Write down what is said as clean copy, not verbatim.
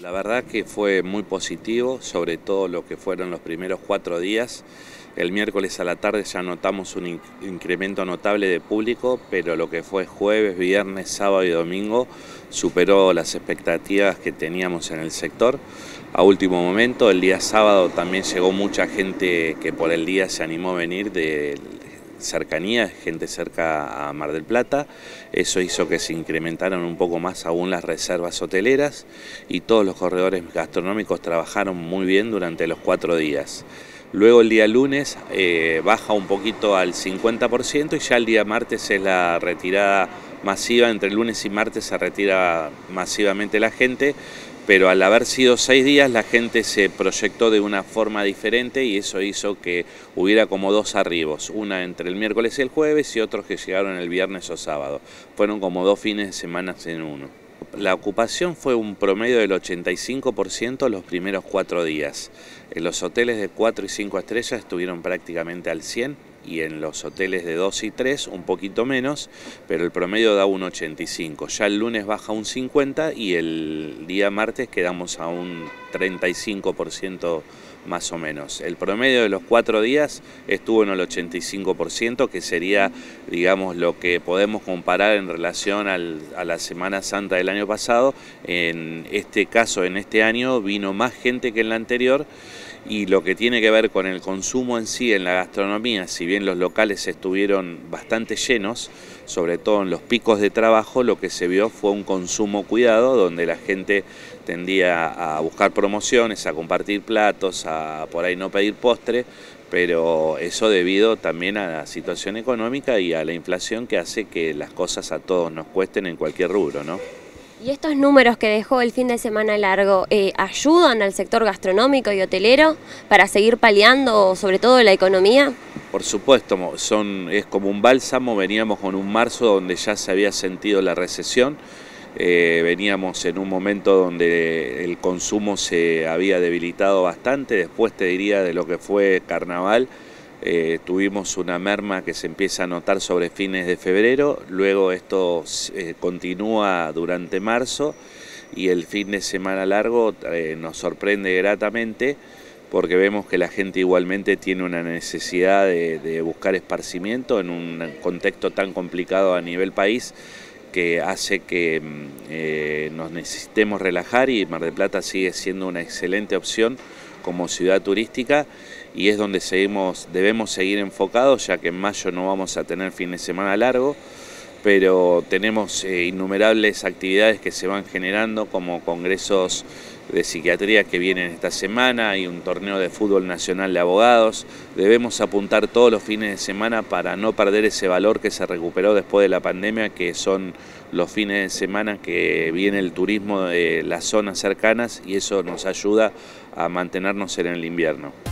La verdad que fue muy positivo, sobre todo lo que fueron los primeros 4 días. El miércoles a la tarde ya notamos un incremento notable de público, pero lo que fue jueves, viernes, sábado y domingo superó las expectativas que teníamos en el sector. A último momento, el día sábado también llegó mucha gente que por el día se animó a venir de cercanía, gente cerca a Mar del Plata. Eso hizo que se incrementaran un poco más aún las reservas hoteleras y todos los corredores gastronómicos trabajaron muy bien durante los 4 días. Luego el día lunes baja un poquito al 50% y ya el día martes es la retirada masiva. Entre lunes y martes se retira masivamente la gente, pero al haber sido 6 días la gente se proyectó de una forma diferente y eso hizo que hubiera como 2 arribos, una entre el miércoles y el jueves y otros que llegaron el viernes o sábado. Fueron como 2 fines de semana en uno. La ocupación fue un promedio del 85% los primeros 4 días. En los hoteles de 4 y 5 estrellas estuvieron prácticamente al 100% y en los hoteles de 2 y 3 un poquito menos, pero el promedio da un 85%. Ya el lunes baja un 50% y el día martes quedamos a un 35% más o menos. El promedio de los 4 días estuvo en el 85%, que sería, digamos, lo que podemos comparar en relación a la Semana Santa del año pasado. En este caso, en este año, vino más gente que en la anterior. Y lo que tiene que ver con el consumo en sí, en la gastronomía, si bien los locales estuvieron bastante llenos, sobre todo en los picos de trabajo, lo que se vio fue un consumo cuidado, donde la gente tendía a buscar promociones, a compartir platos, a por ahí no pedir postre, pero eso debido también a la situación económica y a la inflación que hace que las cosas a todos nos cuesten en cualquier rubro, ¿no? ¿Y estos números que dejó el fin de semana largo ayudan al sector gastronómico y hotelero para seguir paliando sobre todo la economía? Por supuesto, es como un bálsamo. Veníamos con un marzo donde ya se había sentido la recesión, veníamos en un momento donde el consumo se había debilitado bastante, después te diría de lo que fue Carnaval. Tuvimos una merma que se empieza a notar sobre fines de febrero, luego esto continúa durante marzo y el fin de semana largo nos sorprende gratamente porque vemos que la gente igualmente tiene una necesidad de buscar esparcimiento en un contexto tan complicado a nivel país que hace que nos necesitemos relajar y Mar del Plata sigue siendo una excelente opción como ciudad turística y es donde debemos seguir enfocados, ya que en mayo no vamos a tener fin de semana largo, pero tenemos innumerables actividades que se van generando como congresos de psiquiatría que vienen esta semana y un torneo de fútbol nacional de abogados. Debemos apuntar todos los fines de semana para no perder ese valor que se recuperó después de la pandemia, que son los fines de semana que viene el turismo de las zonas cercanas y eso nos ayuda a mantenernos en el invierno.